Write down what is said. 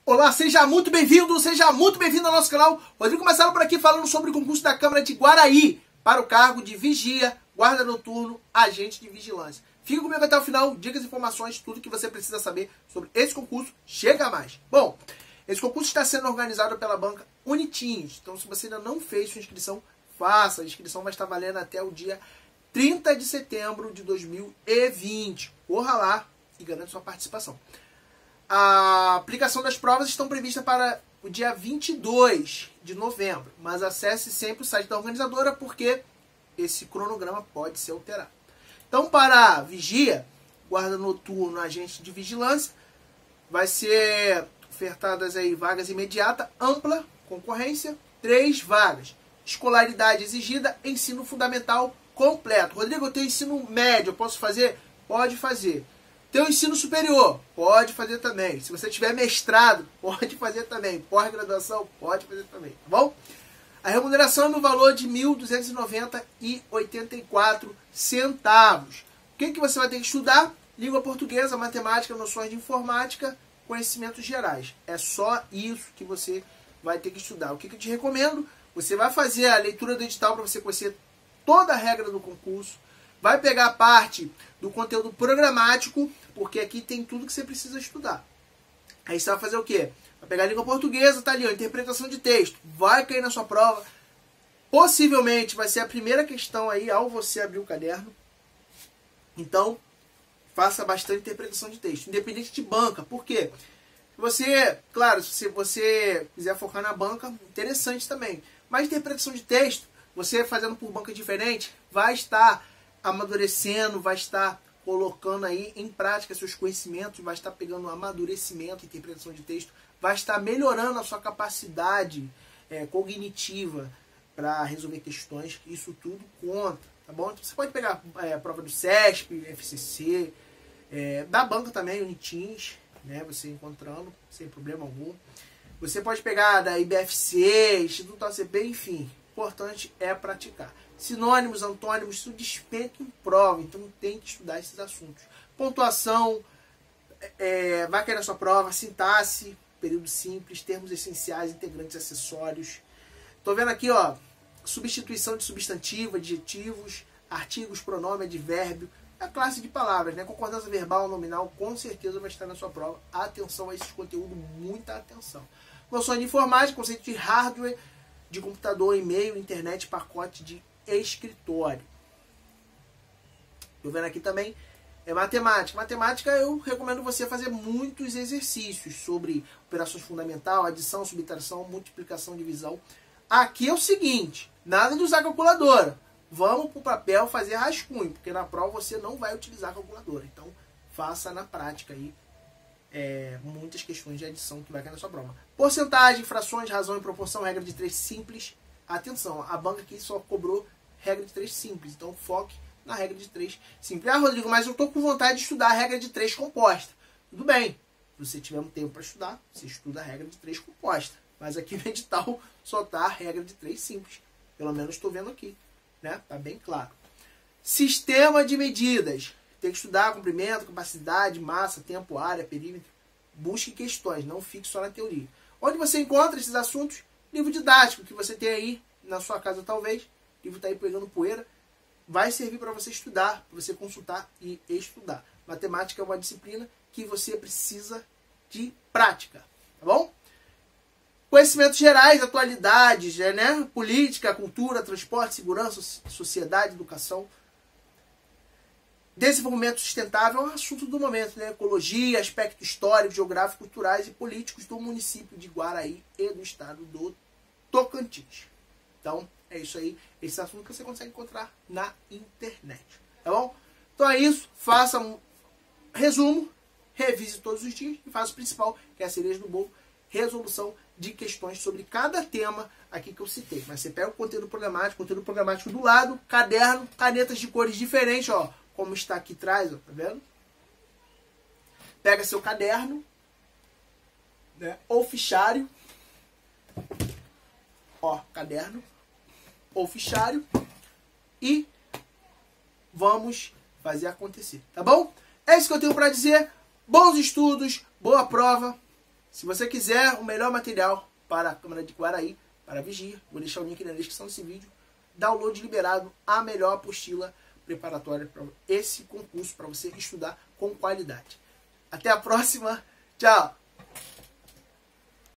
Olá, seja muito bem-vindo ao nosso canal. Rodrigo Marcelo por aqui falando sobre o concurso da Câmara de Guaraí para o cargo de vigia, guarda noturno, agente de vigilância. Fica comigo até o final, dicas, informações, tudo que você precisa saber sobre esse concurso. Chega mais! Bom, esse concurso está sendo organizado pela banca Unitins. Então, se você ainda não fez sua inscrição, faça. A inscrição vai estar valendo até o dia 30 de setembro de 2020. Corra lá e garanta sua participação. A aplicação das provas estão previstas para o dia 22 de novembro, mas acesse sempre o site da organizadora porque esse cronograma pode ser alterado. Então, para vigia, guarda noturno, agente de vigilância, vai ser ofertadas aí vagas imediata, ampla concorrência, 3 vagas. Escolaridade exigida, ensino fundamental completo. Rodrigo, eu tenho ensino médio, eu posso fazer? Pode fazer. Tem o ensino superior, pode fazer também. Se você tiver mestrado, pode fazer também. Pós-graduação, pode fazer também, tá bom? A remuneração é no valor de R$ 1.290,84. O que você vai ter que estudar? Língua portuguesa, matemática, noções de informática, conhecimentos gerais. É só isso que você vai ter que estudar. O que eu te recomendo? Você vai fazer a leitura do edital para você conhecer toda a regra do concurso. Vai pegar a parte do conteúdo programático, porque aqui tem tudo que você precisa estudar. Aí você vai fazer o quê? Vai pegar a língua portuguesa, tá ali, ó, interpretação de texto. Vai cair na sua prova. Possivelmente vai ser a primeira questão aí ao você abrir o caderno. Então, faça bastante interpretação de texto, independente de banca. Por quê? Você, claro, se você quiser focar na banca, interessante também. Mas interpretação de texto, você fazendo por banca diferente, vai estar amadurecendo, vai estar colocando aí em prática seus conhecimentos, vai estar pegando amadurecimento, interpretação de texto, vai estar melhorando a sua capacidade cognitiva para resolver questões. Isso tudo conta, tá bom? Então você pode pegar a prova do CESP, FCC, da banca também, Unitins, né? Você encontrando, sem problema algum. Você pode pegar da IBFC, Instituto ACP, enfim. O importante é praticar. Sinônimos, antônimos, isso despenca em prova, então tem que estudar esses assuntos. Pontuação, vai cair na sua prova, sintaxe, período simples, termos essenciais, integrantes, acessórios. Estou vendo aqui, ó, substituição de substantivo, adjetivos, artigos, pronome, advérbio, a classe de palavras, né? Concordância verbal, nominal, com certeza vai estar na sua prova. Atenção a esses conteúdos, muita atenção. Noções de informática, conceito de hardware, de computador, e-mail, internet, pacote de escritório. Estou vendo aqui também matemática. Matemática eu recomendo você fazer muitos exercícios sobre operações fundamental, adição, subtração, multiplicação, divisão. Aqui é o seguinte, nada de usar calculadora. Vamos para o papel fazer rascunho, porque na prova você não vai utilizar calculadora. Então faça na prática aí muitas questões de adição que vai cair na sua prova. Porcentagem, frações, razão e proporção, regra de 3 simples. Atenção, a banca aqui só cobrou regra de 3 simples, então foque na regra de 3 simples. Ah, Rodrigo, mas eu estou com vontade de estudar a regra de 3 composta. Tudo bem, se você tiver um tempo para estudar, você estuda a regra de 3 composta. Mas aqui no edital só está a regra de 3 simples. Pelo menos estou vendo aqui, né? Tá bem claro. Sistema de medidas. Tem que estudar comprimento, capacidade, massa, tempo, área, perímetro. Busque questões, não fique só na teoria. Onde você encontra esses assuntos? Livro didático que você tem aí na sua casa, talvez. O livro está aí pegando poeira. Vai servir para você estudar, para você consultar e estudar. Matemática é uma disciplina que você precisa de prática, tá bom? Conhecimentos gerais, atualidades, né? Política, cultura, transporte, segurança, sociedade, educação. Desenvolvimento sustentável é um assunto do momento, né? Ecologia, aspecto histórico, geográfico, culturais e políticos do município de Guaraí e do estado do Tocantins. Então, é isso aí. Esse assunto que você consegue encontrar na internet. Tá bom? Então é isso. Faça um resumo, revise todos os dias e faça o principal, que é a cereja do bolo, resolução de questões sobre cada tema aqui que eu citei. Mas você pega o conteúdo programático do lado, caderno, canetas de cores diferentes, ó. Como está aqui atrás, ó, tá vendo? Pega seu caderno, né, ou fichário, ó, caderno, ou fichário, e vamos fazer acontecer, tá bom? É isso que eu tenho para dizer. Bons estudos, boa prova Se você quiser o melhor material para a Câmara de Quaraí, para Vigia, vou deixar o link na descrição desse vídeo. Download liberado, a melhor apostila preparatória para esse concurso, para você estudar com qualidade. Até a próxima. Tchau!